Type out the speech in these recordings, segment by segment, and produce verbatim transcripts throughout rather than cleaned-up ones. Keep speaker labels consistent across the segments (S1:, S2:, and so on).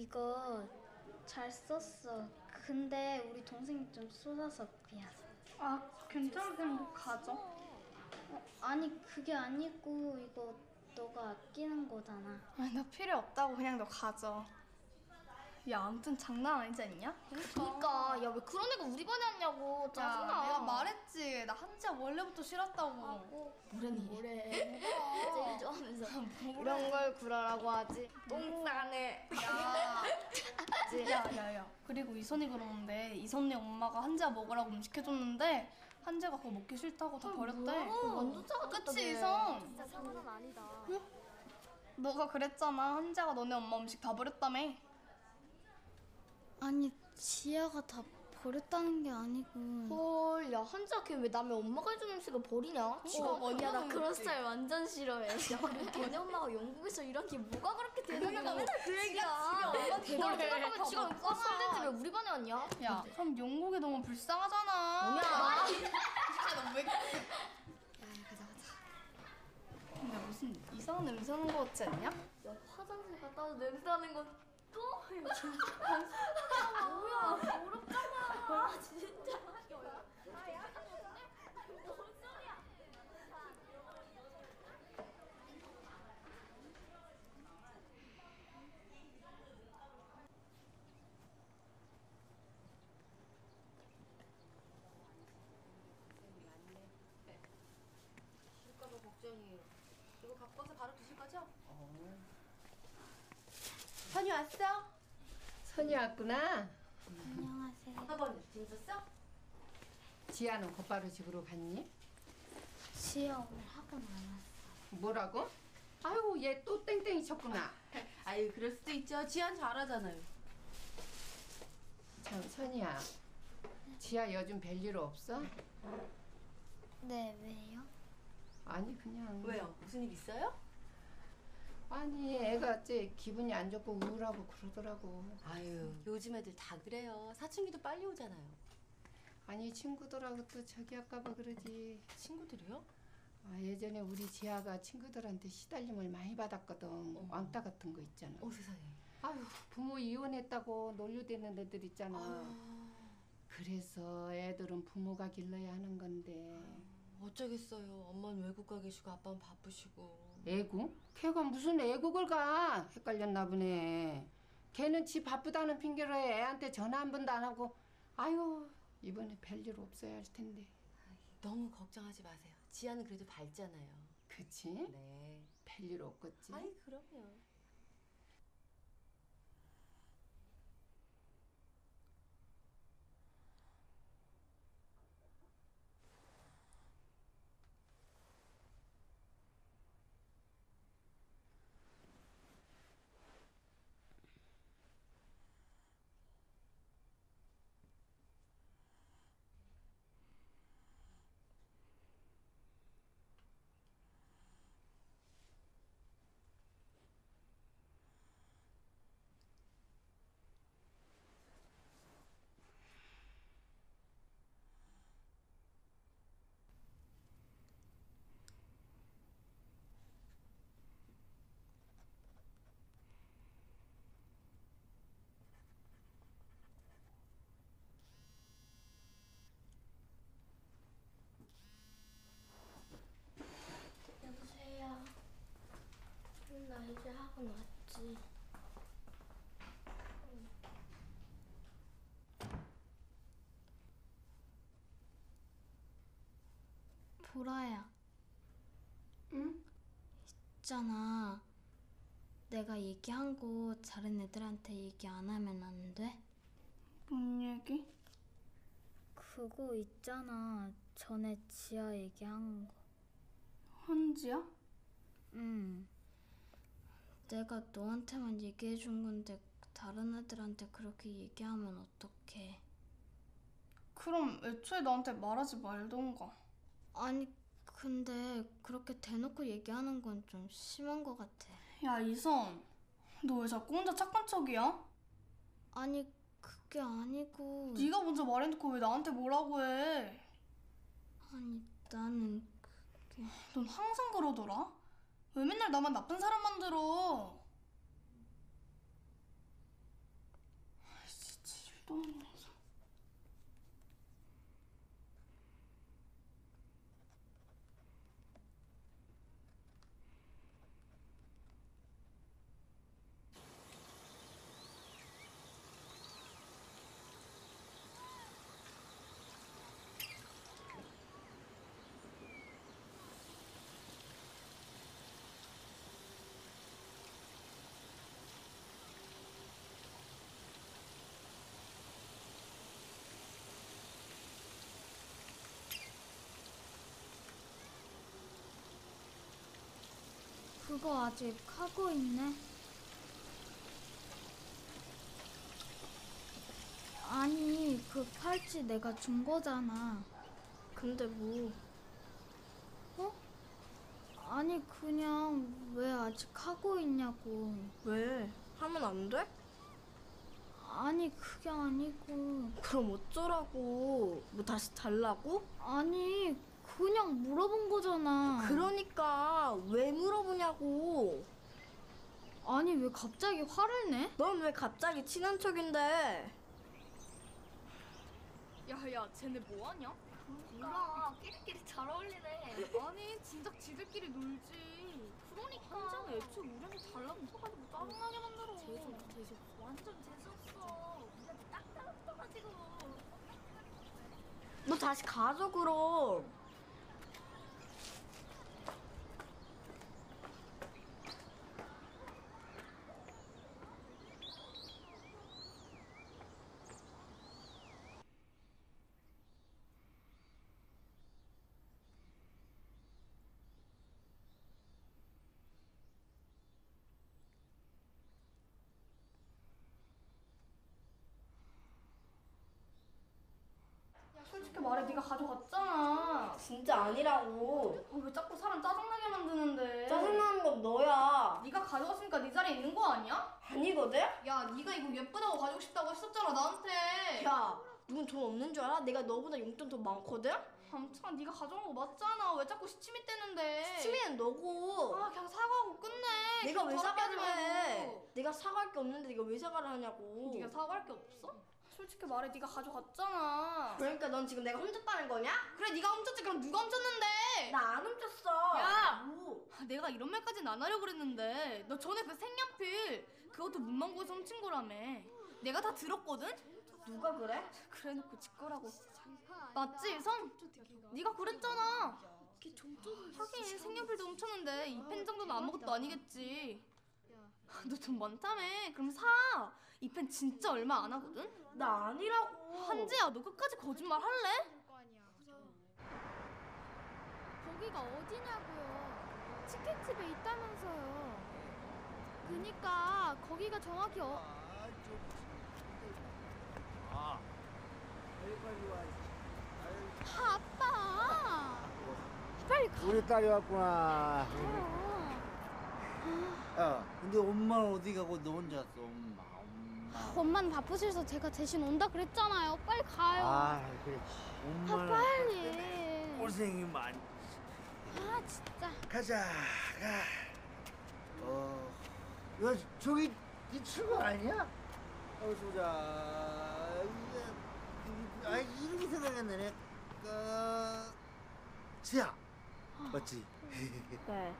S1: 이거 잘 썼어. 근데 우리 동생이 좀 쏟아서 미안.
S2: 아, 괜찮으면 가져.
S1: 어, 아니 그게 아니고 이거 너가 아끼는 거잖아.
S2: 아니, 나 필요 없다고. 그냥 너 가져. 야, 아무튼 장난 아니지 않냐?
S3: 그러니까 야 왜 그런 애가 우리 반에 왔냐고. 짜증나.
S2: 야, 내가 말했지. 나 한지야 원래부터 싫었다고.
S3: 뭐래니? 뭐래? 제일 좋아하면서
S4: 이런 걸 구라라고 하지. 똥 싸네.
S2: 야, 야, 야, 야. 그리고 이선이 그러는데 이선이 엄마가 한지야 먹으라고 음식 해줬는데 한지가 그거 먹기 싫다고 다 버렸대.
S3: 완전 짜증났다.
S2: 그치, 이선?
S3: 진짜 장난 아니다.
S2: 너가 그랬잖아. 한지가 너네 엄마 음식 다 버렸다며.
S1: 아니 지아가 다 버렸다는 게 아니고.
S3: 헐, 야 한지야 걔 왜 남의 엄마가 해준 음식을 버리냐? 지가
S2: 어,
S3: 야 나
S2: 완전
S3: 그런
S2: 그렇지.
S3: 스타일 완전 싫어해. 야 걔네 엄마가 영국에서 일한 게 뭐가 그렇게 대단하다고 맨날 그 얘기야. 대단하다고 생각하면 지가 영국가 살는데 왜 우리 반에 왔냐?
S2: 야, 그럼 영국이 너무 불쌍하잖아.
S3: 뭐야?
S2: 너왜 그래? 야, 가자, 가자. 근데 무슨 이상한 냄새 나는 거 같지 않냐?
S3: 야 화장실 갔다 와서 냄새 나는 건 또? 이거 진짜 뭐야 더럽잖아. 아 진짜.
S5: 실까봐 걱정이에요. 이거 갖고 와서 바로 드실 거죠? 어. 선이 왔어?
S4: 선이 왔구나.
S1: 안녕하세요.
S5: 학원 재밌었어?
S4: 지아는 곧바로 집으로 갔니?
S1: 지아 오늘 학원 안 왔어.
S4: 뭐라고? 아유, 얘 또 땡땡이 쳤구나.
S5: 아유 그럴 수도 있죠. 지안 잘하잖아요.
S4: 참, 선이야. 지아 요즘 별일 없어?
S1: 네 왜요?
S4: 아니, 그냥.
S5: 왜요? 무슨 일 있어요?
S4: 아니, 애가 어째 기분이 안 좋고 우울하고 그러더라고.
S5: 아유 요즘 애들 다 그래요. 사춘기도 빨리 오잖아요.
S4: 아니, 친구들하고 또 저기 할까봐 그러지.
S5: 친구들이요?
S4: 아, 예전에 우리 지아가 친구들한테 시달림을 많이 받았거든.
S5: 어머.
S4: 왕따 같은 거 있잖아.
S5: 어 세상에.
S4: 아유, 부모 이혼했다고 놀려대는 애들 있잖아. 그래서 애들은 부모가 길러야 하는 건데.
S5: 어쩌겠어요. 엄마는 외국 가 계시고 아빠는 바쁘시고.
S4: 애국? 걔가 무슨 애국을 가? 헷갈렸나 보네. 걔는 지 바쁘다는 핑계로 애한테 전화 한 번도 안 하고. 아유, 이번에 별일 없어야 할 텐데.
S5: 너무 걱정하지 마세요. 지안은 그래도 밝잖아요.
S4: 그치?
S5: 네.
S4: 별일 없겠지?
S5: 아이 그럼요.
S3: 여보세요. 나 이제 학원 왔지.
S1: 보라야.
S4: 응?
S1: 있잖아. 내가 얘기한 거 다른 애들한테 얘기 안 하면 안 돼?
S2: 뭔 얘기?
S1: 그거 있잖아. 전에 지아 얘기한 거.
S2: 한지야?
S1: 응. 내가 너한테만 얘기해 준 건데 다른 애들한테 그렇게 얘기하면 어떡해.
S2: 그럼 애초에 나한테 말하지 말던가.
S1: 아니 근데 그렇게 대놓고 얘기하는 건 좀 심한 것 같아.
S2: 야, 이선. 너 왜 자꾸 혼자 착한 척이야?
S1: 아니 그게 아니고.
S2: 네가 먼저 말해놓고 왜 나한테 뭐라고 해?
S1: 아니 나는 그게.
S2: 넌 항상 그러더라? 왜 맨날 나만 나쁜 사람 만들어? 티도 안 나서.
S1: 그거 아직 하고 있네. 아니, 그 팔찌 내가 준 거잖아.
S3: 근데 뭐
S1: 어? 아니, 그냥 왜 아직 하고 있냐고.
S3: 왜? 하면 안 돼?
S1: 아니, 그게 아니고.
S3: 그럼 어쩌라고? 뭐 다시 달라고?
S1: 아니, 그냥 물어본 거잖아.
S3: 그러니까 왜 물어보냐고.
S1: 아니, 왜 갑자기 화를 내?
S3: 넌 왜 갑자기 친한 척인데?
S2: 야야, 쟤네 뭐하냐?
S3: 몰라, 끼리끼리 잘 어울리네.
S2: 아니, 진작 지들끼리 놀지.
S3: 그러니까.
S2: 한자는 애초에 우리한테 달라고 써가지고 짜증나게 만들어.
S3: 재수없어, 재수없어. 완전 재수없어. 우리한테 딱 달라붙어가지고. 너 다시 가져 그럼.
S2: 솔직히 말해, 네가 가져갔잖아.
S3: 진짜 아니라고.
S2: 아, 왜 자꾸 사람 짜증나게 만드는데?
S3: 짜증나는 건 너야.
S2: 네가 가져갔으니까 네 자리에 있는 거 아니야?
S3: 아니거든?
S2: 야, 네가 이거 예쁘다고 가지고 싶다고 했었잖아, 나한테.
S3: 야, 누군 돈 없는 줄 알아? 내가 너보다 용돈 더 많거든?
S2: 아무튼 네가 가져간 거 맞잖아. 왜 자꾸 시치미 떼는데?
S3: 치미는 너고.
S2: 아, 그냥 사과하고 끝내.
S3: 내가 왜
S2: 기분 더럽게 하지
S3: 사과를 해?
S2: 말고.
S3: 내가 사과할 게 없는데 내가 왜 사과를 하냐고.
S2: 네가 사과할 게 없어? 솔직히 말해, 네가 가져갔잖아.
S3: 그러니까 넌 지금 내가 훔쳤다는 거냐?
S2: 그래, 네가 훔쳤지. 그럼 누가 훔쳤는데?
S3: 나 안 훔쳤어.
S2: 야!
S3: 뭐?
S2: 아, 내가 이런 말까지는 안 하려고 그랬는데 너 전에 그 색연필 그것도 문방구에서 훔친 거라며. 내가 다 들었거든?
S3: 누가 그래?
S2: 그래놓고 지 거라고. 맞지, 선? 네가 그랬잖아. 하긴 색연필도 훔쳤는데 이 펜 정도는 아무것도 아니겠지. 너 돈 많다며. 그럼 사. 이 펜 진짜 얼마 안 하거든?
S3: 나 아니라고.
S2: 한지야, 너 끝까지 거짓말 할래?
S1: 거기가 어디냐고요. 치킨집에 있다면서요. 그니까 거기가 정확히 어...
S6: 아, 빨리 와.
S1: 아, 아빠! 빨리 가.
S6: 우리 딸이 왔구나.
S1: 아,
S6: 야, 근데 엄마는 어디 가고 너 혼자 왔어? 엄마, 엄마.
S1: 엄마는 바쁘셔서 제가 대신 온다 그랬잖아요. 빨리 가요.
S6: 아, 그렇지.
S1: 아,
S6: 엄마는
S1: 빨리.
S6: 고생이 많이.
S1: 아, 진짜.
S6: 가자, 가. 어, 야, 저기 네 친구 아니야? 어서 보자. 이게, 아, 이름이 생각이 안 나네. 어, 지야, 맞지?
S3: 네.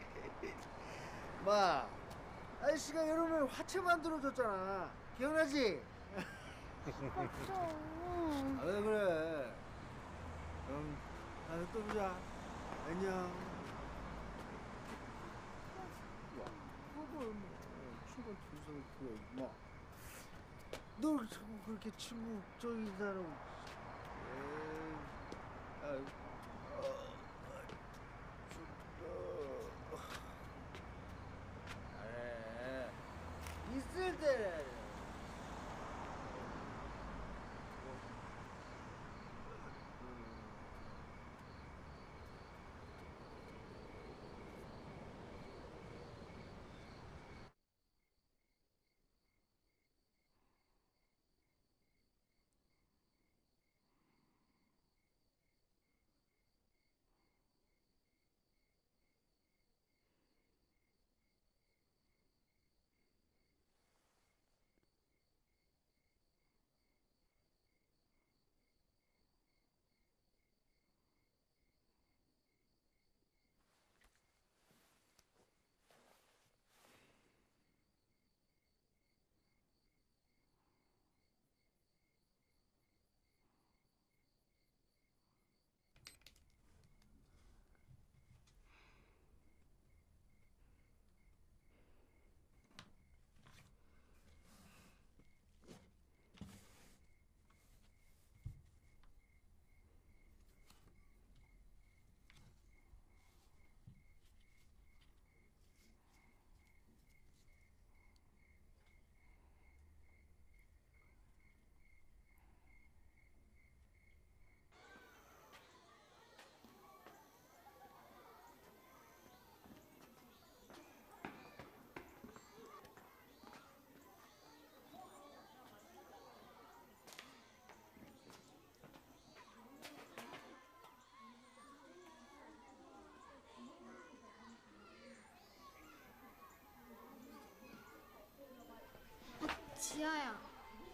S6: 마, 아저씨가 여름에 화채 만들어줬잖아. 기억나지?
S1: 맞죠.
S6: 아, 왜 그래? 그럼 다음에 또 보자. 안녕. 야, 그걸 뭐 친구 둘이서 그래, 뭐. 널 자꾸 그렇게 친구 저기 사람. 에이, 아이, 어, 춥다. 그래, 있을 때.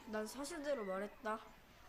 S2: 난 사실대로 말했다.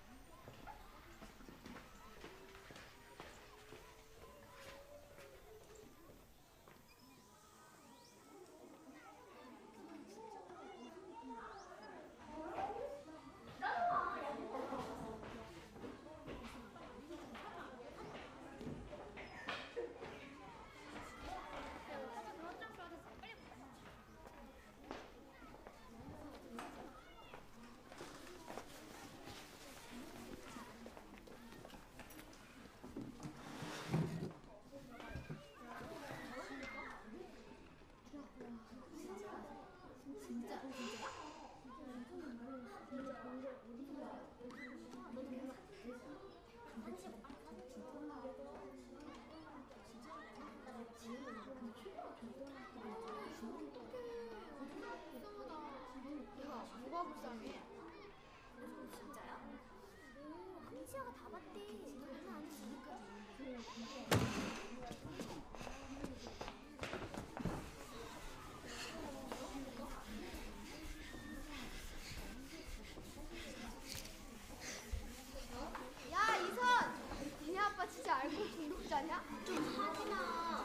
S3: 야 이선, 니네 아빠 진짜 알코올 중독자냐? 좀 하기나.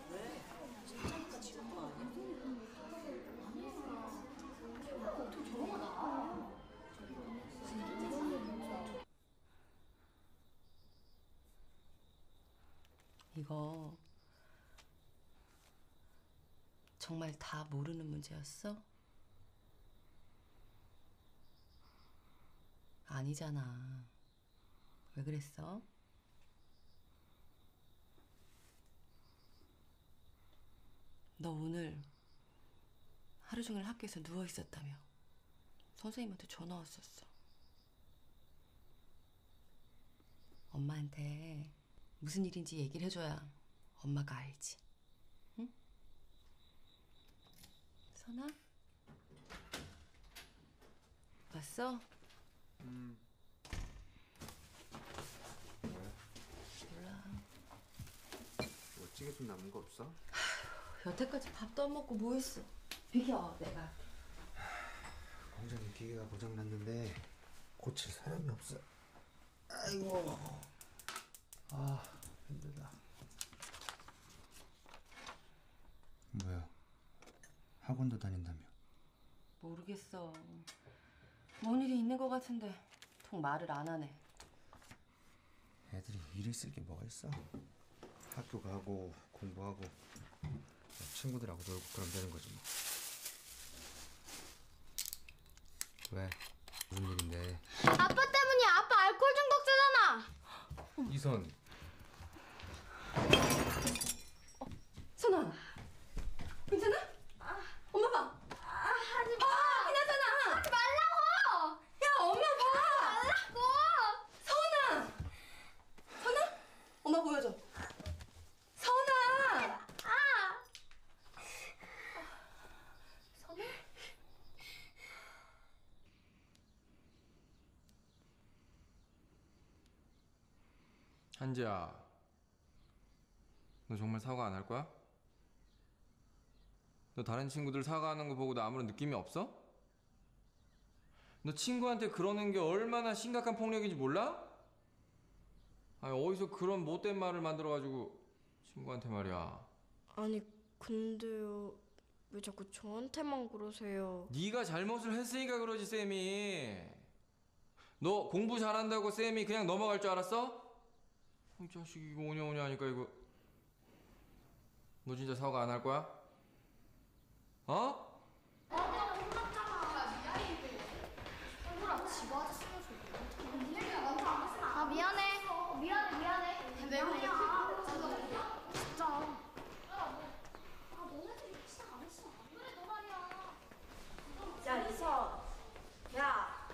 S7: 이거 정말 다 모르는 문제였어? 아니잖아. 왜 그랬어? 너 오늘 하루 종일 학교에서 누워 있었다며. 선생님한테 전화 왔었어. 엄마한테 무슨 일인지 얘기를 해줘야 엄마가 알지. 응? 선아? 왔어?
S8: 음.
S7: 몰라.
S8: 찌개 좀 남은 거 없어?
S7: 여태까지 밥도 안 먹고 뭐 했어? 비켜, 내가.
S8: 공장에 기계가 고장났는데 고칠 사람이 없어. 아이고. 아, 힘들다. 뭐야? 학원도 다닌다며?
S7: 모르겠어. 뭔 일이 있는 것 같은데 통 말을 안 하네.
S8: 애들이 일 있을 게 뭐가 있어? 학교 가고 공부하고 친구들하고 놀고 그러면 되는 거지 뭐. 왜? 무슨 일인데?
S3: 아빠 때문이야. 아빠 알코올 중독자잖아.
S8: 이선.
S7: 선아, 괜찮아? 엄마 봐.
S3: 아, 하지 마.
S7: 아, 피나잖아.
S3: 하지 말라고.
S7: 야, 엄마 봐.
S3: 말라고.
S7: 선아, 선아, 엄마 보여줘. 선아.
S3: 아.
S9: 한지야, 너 정말 사과 안 할 거야? 너 다른 친구들 사과하는 거 보고 너 아무런 느낌이 없어? 너 친구한테 그러는 게 얼마나 심각한 폭력인지 몰라? 아니 어디서 그런 못된 말을 만들어가지고 친구한테 말이야.
S2: 아니 근데요, 왜 자꾸 저한테만 그러세요?
S9: 네가 잘못을 했으니까 그러지 쌤이. 너 공부 잘한다고 쌤이 그냥 넘어갈 줄 알았어? 이 자식 이거 오냐오냐 하니까 이거. 너 진짜 사과 안 할 거야? 어?
S3: 아 미안해. 어, 미안해 미안해. 왜 그러냐. 진짜. 아 너네들이 진짜 안 했어. 안 그래 너 말이야.
S2: 야 이선, 야,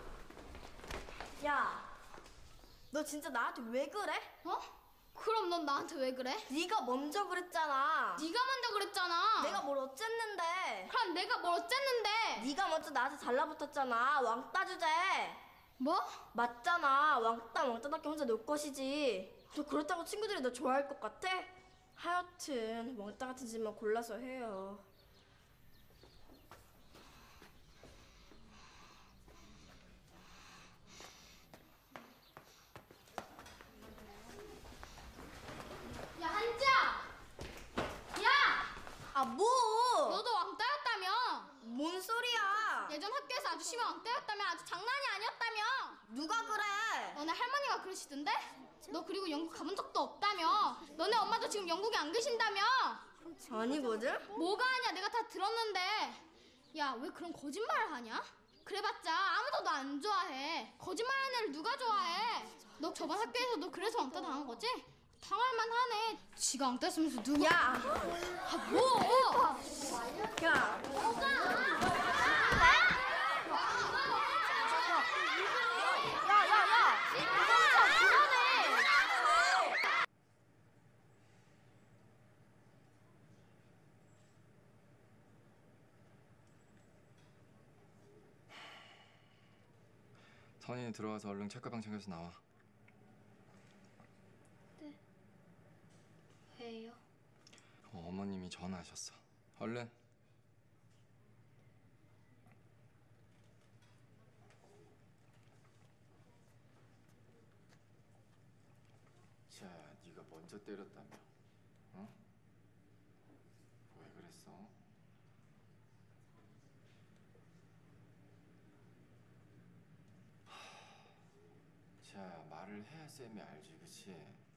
S2: 야, 너 진짜 나한테 왜 그래?
S3: 어? 그럼 넌 나한테 왜 그래?
S2: 네가 먼저 그랬잖아.
S3: 네가 먼저 그랬잖아.
S2: 내가 뭘 어쨌는데?
S3: 그럼 내가 뭘 어쨌는데?
S2: 네가 먼저 나한테 달라붙었잖아. 왕따 주제.
S3: 뭐?
S2: 맞잖아. 왕따 왕따답게 혼자 놀 것이지. 너 그렇다고 친구들이 너 좋아할 것 같아? 하여튼 왕따 같은 짓만 골라서 해요. 예전 학교에서 아저씨가 왕따였다며 아주 장난이 아니었다며.
S3: 누가 그래?
S2: 너네 할머니가 그러시던데? 너 그리고 영국 가본 적도 없다며. 너네 엄마도 지금 영국에 안 계신다며.
S3: 아니 뭐지?
S2: 뭐가 아니야, 내가 다 들었는데. 야, 왜 그런 거짓말을 하냐? 그래봤자 아무도 너 안 좋아해. 거짓말하는 애를 누가 좋아해? 너 저번 학교에서도 그래서 왕따 당한 거지? 당할만 하네. 지가 왕따였으면서 누가.
S3: 야!
S2: 아, 뭐?
S3: 야! 야야야! 진짜 그러네!
S9: 선인이 들어와서 얼른 책가방 챙겨서 나와.
S3: 왜요?
S9: 어, 어머님이 전화하셨어. 얼른. 자, 네가 먼저 때렸다며. 어? 왜 그랬어? 하... 자, 말을 해야 쌤이 알지, 그치?